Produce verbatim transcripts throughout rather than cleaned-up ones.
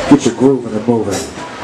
Get your grooving and moving.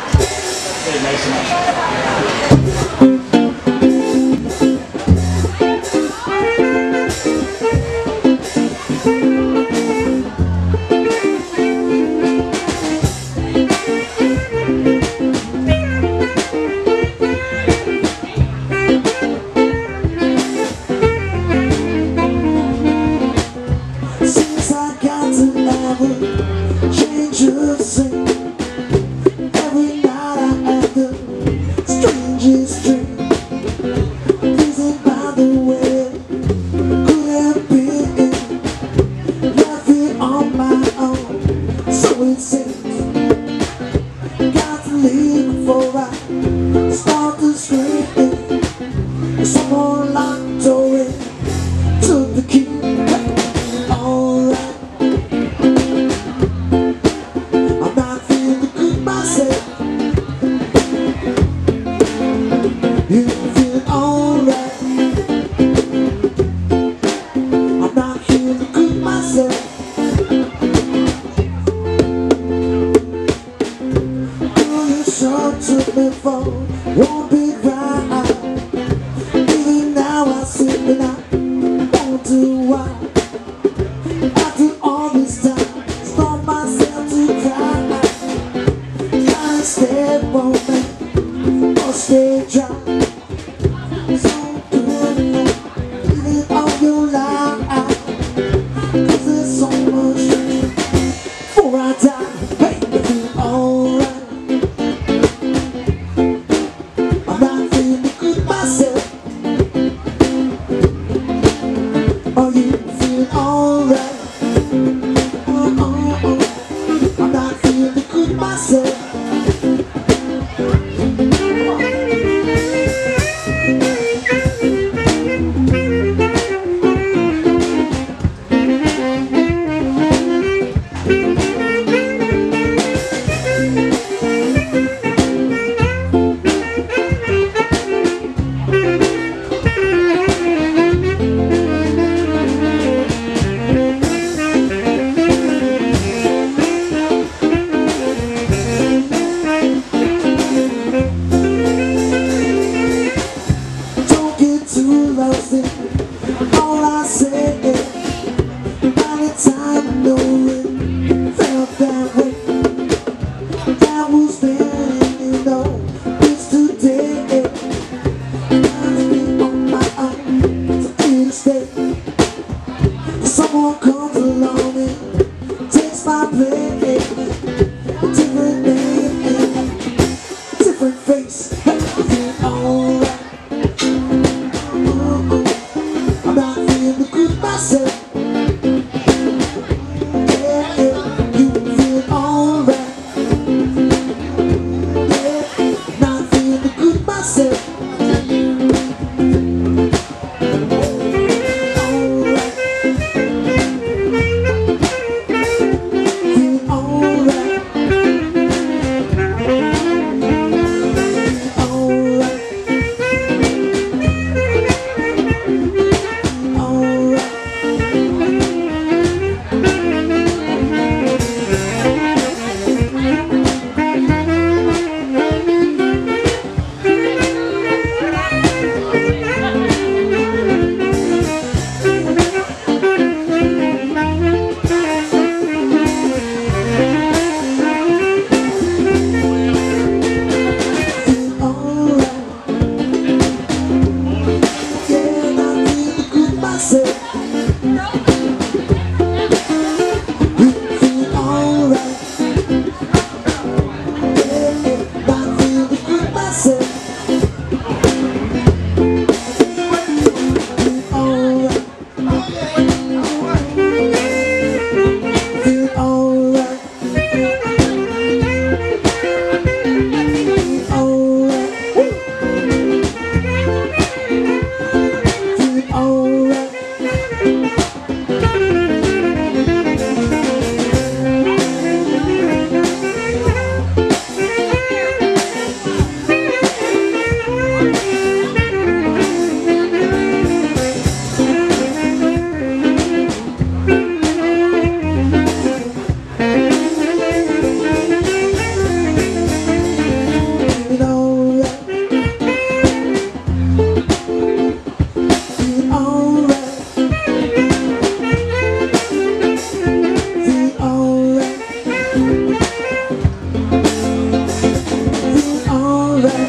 Since I got to ever change your scene, every night I have the strangest dream. Pleasing by the way could have been left here on my own. So it seems got to leave before I start to scream. Someone locked door in, took the key. Alright, I'm not feeling good myself. You feel alright. I'm not feeling good myself. Girl, you sure took me for one big ride. Even now I sit and I wonder why. After all this time, start myself to cry. Can't stay on me or stay dry. So good, leave it on your life. Cause there's so much before I die. Hey, you feel alright. I'm not feeling good myself. Are you feeling alright? Oh, oh, oh. I'm not feeling good myself.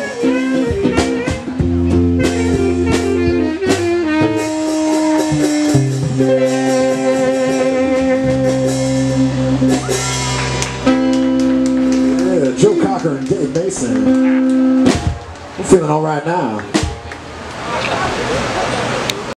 Joe Cocker and Dave Mason. We're feeling all right now.